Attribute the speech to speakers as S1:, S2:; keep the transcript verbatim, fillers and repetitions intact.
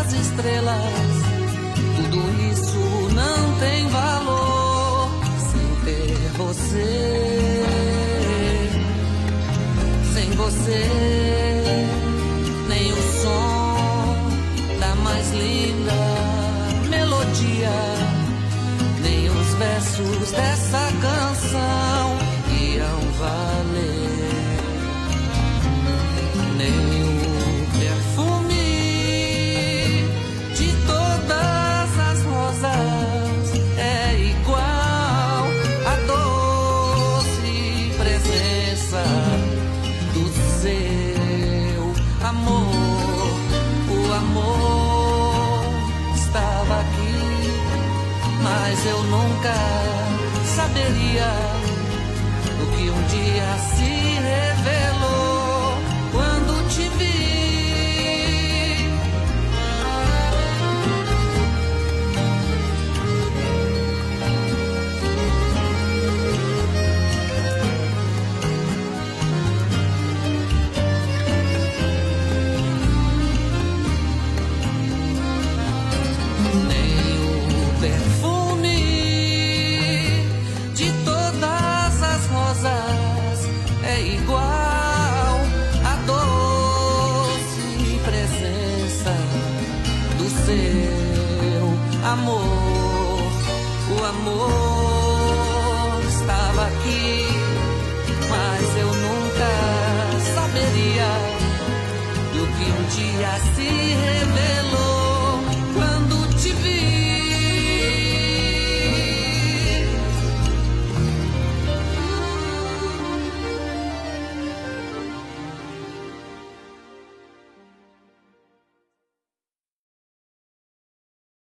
S1: das estrelas, tudo isso não tem valor sem ter você. Sem você, nem o som da mais linda melodia, nem os versos dessa canção iam valer, nem o perfume de todas as rosas é igual à doce presença do seu amor. O amor estava aqui, mas eu nunca saberia o que um dia se revelou quando te vi. Amor, o amor estava aqui, mas eu nunca saberia do que um dia se revelou.